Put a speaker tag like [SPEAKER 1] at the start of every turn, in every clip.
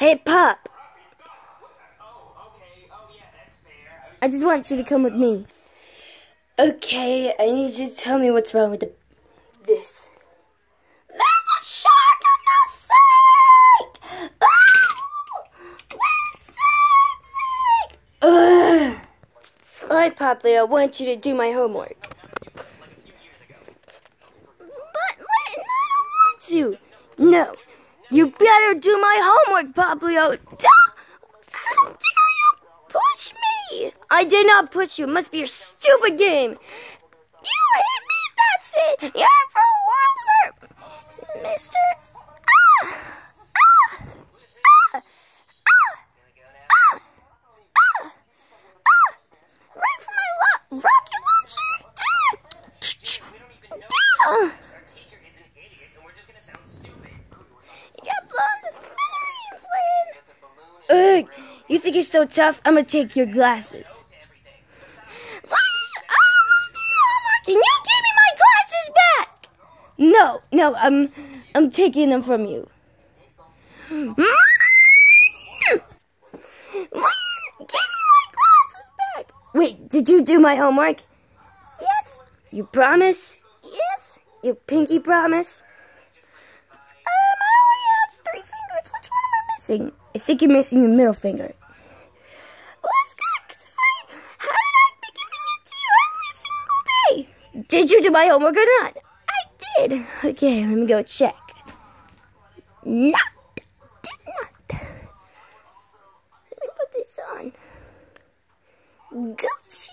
[SPEAKER 1] Hey, Pop. I just want you to come with me. Okay, I need you to tell me what's wrong with this. There's a shark on the sink! Please save me! Alright, Pop Leo, I want you to do my homework. But, Lynn, I don't want to. No, you better do my homework, Pop Leo. How dare you push me? I did not push you. It must be your stupid game. You hit me, that's it. You're in for a world hurt. Mister. Right for my rocket launcher. You got blown to smithereens, Lynn. Ugh, you think you're so tough? I'm gonna take your glasses. Can you give me my glasses back? No, I'm taking them from you. Give me my glasses back. Wait, did you do my homework? Yes. You promise? Yes. You pinky promise? I only have 3 fingers. Which one am I missing? I think you're missing your middle finger. Let's go, because how did I be giving it to you every single day? Did you do my homework or not? I did. Okay, let me go check. Did not. Let me put this on. Gucci.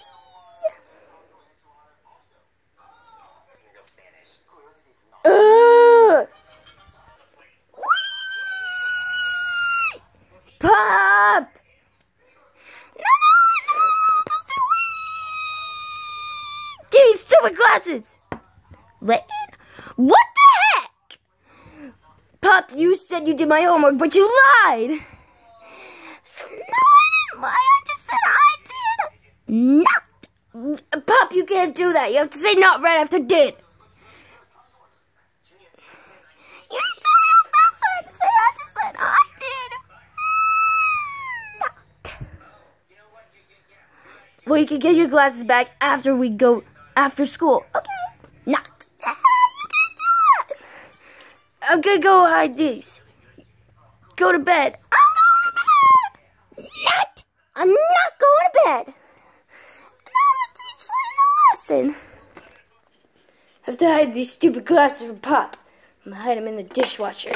[SPEAKER 1] Pop! No, those two. Give me stupid glasses. What the heck? Pop, you said you did my homework, but you lied. No, I didn't lie. I just said I did. Not. Pop, you can't do that. You have to say not right after did. You didn't tell me how fast I had to say. I just said I did. Well, you can get your glasses back after we go after school. Okay. Not. You can't do that. I'm gonna go hide these. Go to bed. I'm going to bed. Not. I'm not going to bed. And I'm gonna teach Lynn a lesson. I have to hide these stupid glasses from Pop. I'm gonna hide them in the dishwasher.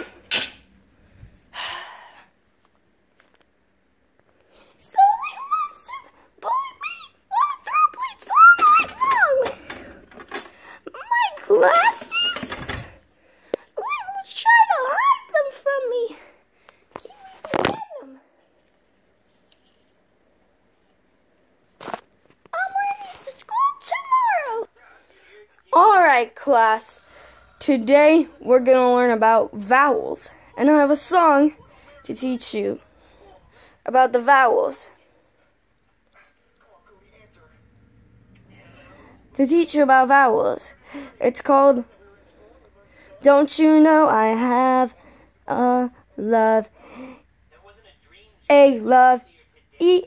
[SPEAKER 1] Glasses? Lynn was trying to hide them from me. Keep me from getting them. I'm wearing these to school tomorrow. Alright, class. Today we're going to learn about vowels. And I have a song to teach you about the vowels. To teach you about vowels. It's called Don't You Know I Have a Love, A Love, E.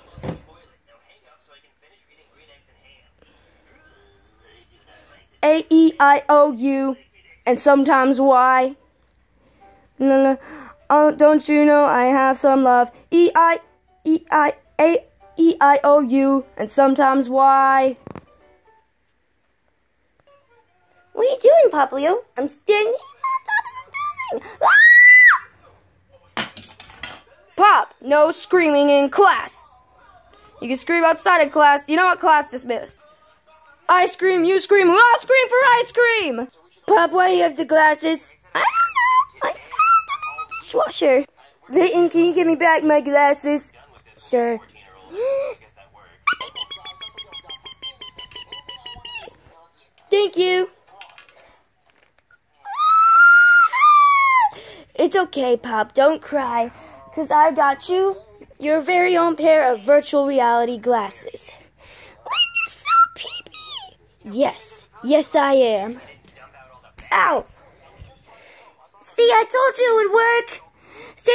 [SPEAKER 1] A-E-I-O-U, and sometimes Y. Don't you know I have some love, E-I-E-I-A-E-I-O-U, and sometimes Y. What are you doing, Pop Leo? I'm standing on top of a building. Ah! Pop, no screaming in class. You can scream outside of class. You know what? Class dismissed. I scream, you scream, we all scream for ice cream. Pop, why do you have the glasses? I don't know. I found them in the dishwasher. Layton, can you give me back my glasses? Sure. Thank you. It's okay, Pop. Don't cry. Because I got you your very own pair of virtual reality glasses. Lynn, you're so pee-pee. Yes. Yes, I am. Ow. See, I told you it would work.